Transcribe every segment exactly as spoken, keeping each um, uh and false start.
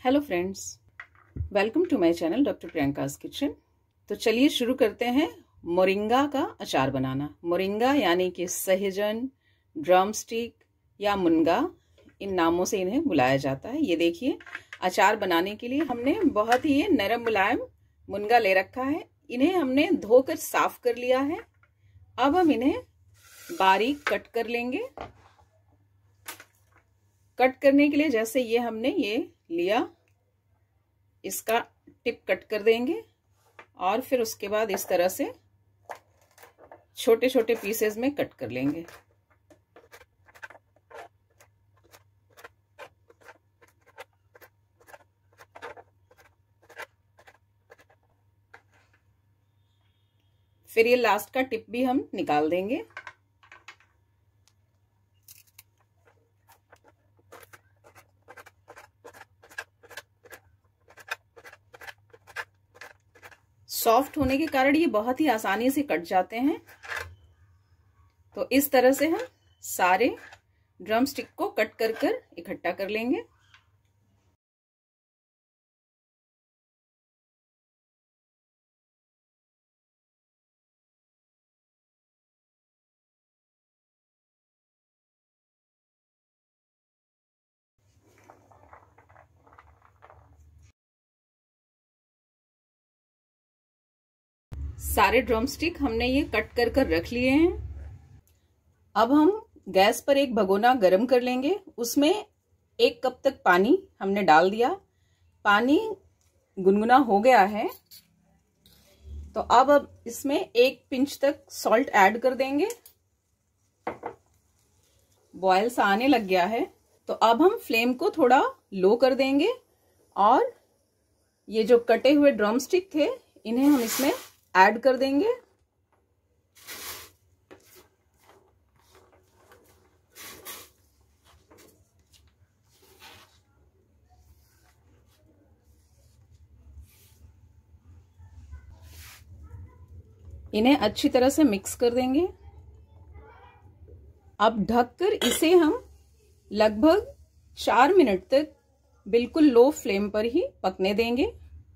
Hello friends, welcome to my channel doctor Priyanka's kitchen. तो चलिए शुरू करते हैं मोरिंगा का अचार बनाना। मोरिंगा यानी कि सहजन, ड्रमस्टिक या मुनगा, इन नामों से इन्हें बुलाया जाता है। ये देखिए, अचार बनाने के लिए हमने बहुत ही नरम मुलायम मुनगा ले रखा है। इन्हें हमने धोकर साफ कर लिया है। अब हम इन्हें बारीक कट कर लेंगे। कट करने के लिए जैसे ये हमने ये लिया, इसका टिप कट कर देंगे और फिर उसके बाद इस तरह से छोटे छोटे पीसेस में कट कर लेंगे। फिर ये लास्ट का टिप भी हम निकाल देंगे। सॉफ्ट होने के कारण ये बहुत ही आसानी से कट जाते हैं। तो इस तरह से हम सारे ड्रम स्टिक को कट कर कर इकट्ठा कर लेंगे। सारे ड्रमस्टिक हमने ये कट कर कर रख लिए हैं। अब हम गैस पर एक भगोना गरम कर लेंगे। उसमें एक कप तक पानी हमने डाल दिया। पानी गुनगुना हो गया है तो अब अब इसमें एक पिंच तक सॉल्ट ऐड कर देंगे। बॉयल सा आने लग गया है तो अब हम फ्लेम को थोड़ा लो कर देंगे और ये जो कटे हुए ड्रमस्टिक थे इन्हें हम इसमें ऐड कर देंगे। इन्हें अच्छी तरह से मिक्स कर देंगे। अब ढककर इसे हम लगभग चार मिनट तक बिल्कुल लो फ्लेम पर ही पकने देंगे।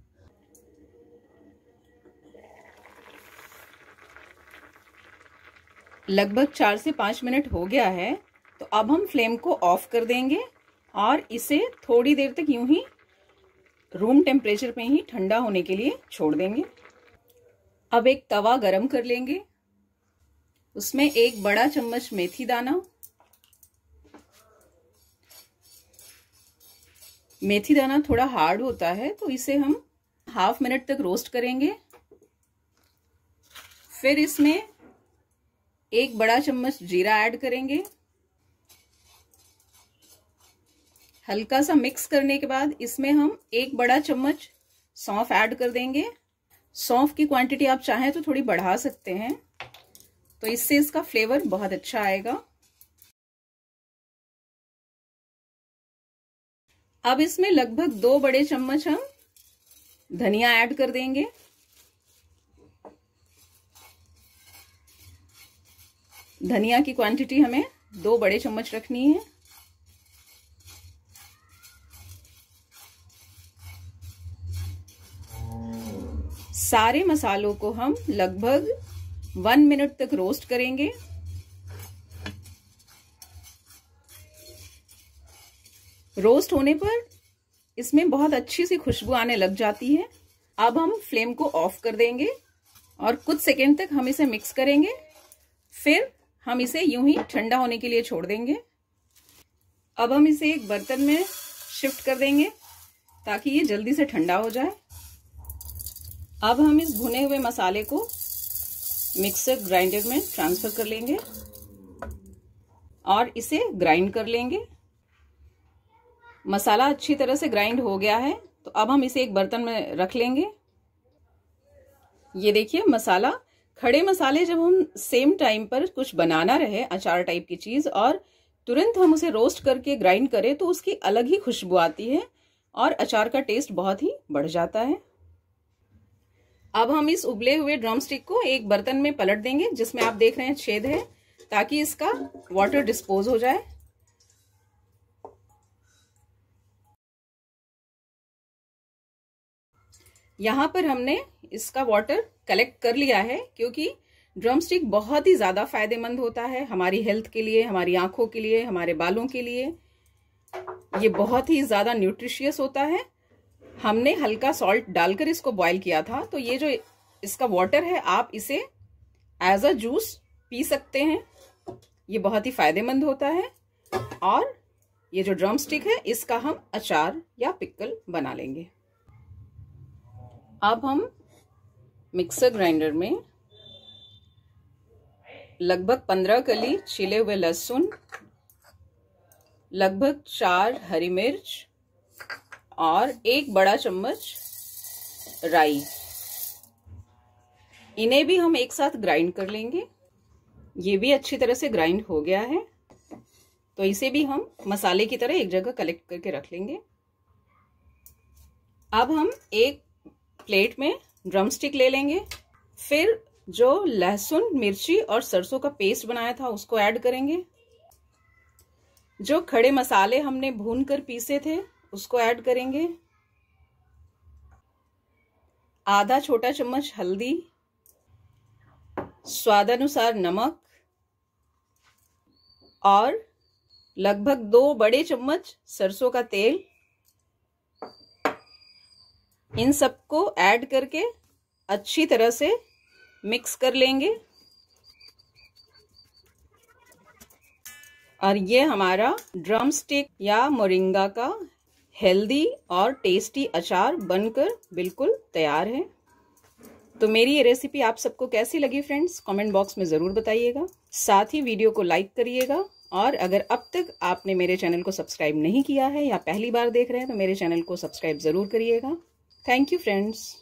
लगभग चार से पांच मिनट हो गया है तो अब हम फ्लेम को ऑफ कर देंगे और इसे थोड़ी देर तक यूं ही रूम टेम्परेचर पे ही ठंडा होने के लिए छोड़ देंगे। अब एक तवा गरम कर लेंगे। उसमें एक बड़ा चम्मच मेथी दाना, मेथी दाना थोड़ा हार्ड होता है तो इसे हम हाफ मिनट तक रोस्ट करेंगे। फिर इसमें एक बड़ा चम्मच जीरा ऐड करेंगे। हल्का सा मिक्स करने के बाद इसमें हम एक बड़ा चम्मच सौंफ ऐड कर देंगे। सौंफ की क्वांटिटी आप चाहें तो थोड़ी बढ़ा सकते हैं, तो इससे इसका फ्लेवर बहुत अच्छा आएगा। अब इसमें लगभग दो बड़े चम्मच हम धनिया ऐड कर देंगे। धनिया की क्वांटिटी हमें दो बड़े चम्मच रखनी है। सारे मसालों को हम लगभग वन मिनट तक रोस्ट करेंगे। रोस्ट होने पर इसमें बहुत अच्छी सी खुशबू आने लग जाती है। अब हम फ्लेम को ऑफ कर देंगे और कुछ सेकेंड तक हम इसे मिक्स करेंगे। फिर हम इसे यूं ही ठंडा होने के लिए छोड़ देंगे। अब हम इसे एक बर्तन में शिफ्ट कर देंगे ताकि ये जल्दी से ठंडा हो जाए। अब हम इस भुने हुए मसाले को मिक्सर ग्राइंडर में ट्रांसफर कर लेंगे और इसे ग्राइंड कर लेंगे। मसाला अच्छी तरह से ग्राइंड हो गया है तो अब हम इसे एक बर्तन में रख लेंगे। ये देखिए, मसाला खड़े मसाले जब हम सेम टाइम पर कुछ बनाना रहे अचार टाइप की चीज और तुरंत हम उसे रोस्ट करके ग्राइंड करें तो उसकी अलग ही खुशबू आती है और अचार का टेस्ट बहुत ही बढ़ जाता है। अब हम इस उबले हुए ड्रमस्टिक को एक बर्तन में पलट देंगे जिसमें आप देख रहे हैं छेद है, ताकि इसका वाटर डिस्पोज हो जाए। यहाँ पर हमने इसका वाटर कलेक्ट कर लिया है, क्योंकि ड्रम स्टिक बहुत ही ज्यादा फायदेमंद होता है हमारी हेल्थ के लिए, हमारी आंखों के लिए, हमारे बालों के लिए। ये बहुत ही ज्यादा न्यूट्रिशियस होता है। हमने हल्का सॉल्ट डालकर इसको बॉईल किया था, तो ये जो इसका वाटर है आप इसे एज अ जूस पी सकते हैं। ये बहुत ही फायदेमंद होता है। और ये जो ड्रम स्टिक है इसका हम अचार या पिकल बना लेंगे। अब हम मिक्सर ग्राइंडर में लगभग पंद्रह कली छिले हुए लहसुन, लगभग चार हरी मिर्च और एक बड़ा चम्मच राई, इन्हें भी हम एक साथ ग्राइंड कर लेंगे। ये भी अच्छी तरह से ग्राइंड हो गया है, तो इसे भी हम मसाले की तरह एक जगह कलेक्ट करके रख लेंगे। अब हम एक प्लेट में ड्रम स्टिक ले लेंगे, फिर जो लहसुन, मिर्ची और सरसों का पेस्ट बनाया था उसको ऐड करेंगे। जो खड़े मसाले हमने भून कर पीसे थे उसको ऐड करेंगे। आधा छोटा चम्मच हल्दी, स्वादानुसार नमक और लगभग दो बड़े चम्मच सरसों का तेल, इन सबको ऐड करके अच्छी तरह से मिक्स कर लेंगे। और ये हमारा ड्रम स्टिक या मोरिंगा का हेल्दी और टेस्टी अचार बनकर बिल्कुल तैयार है। तो मेरी ये रेसिपी आप सबको कैसी लगी फ्रेंड्स, कमेंट बॉक्स में ज़रूर बताइएगा। साथ ही वीडियो को लाइक करिएगा, और अगर अब तक आपने मेरे चैनल को सब्सक्राइब नहीं किया है या पहली बार देख रहे हैं तो मेरे चैनल को सब्सक्राइब ज़रूर करिएगा। Thank you friends.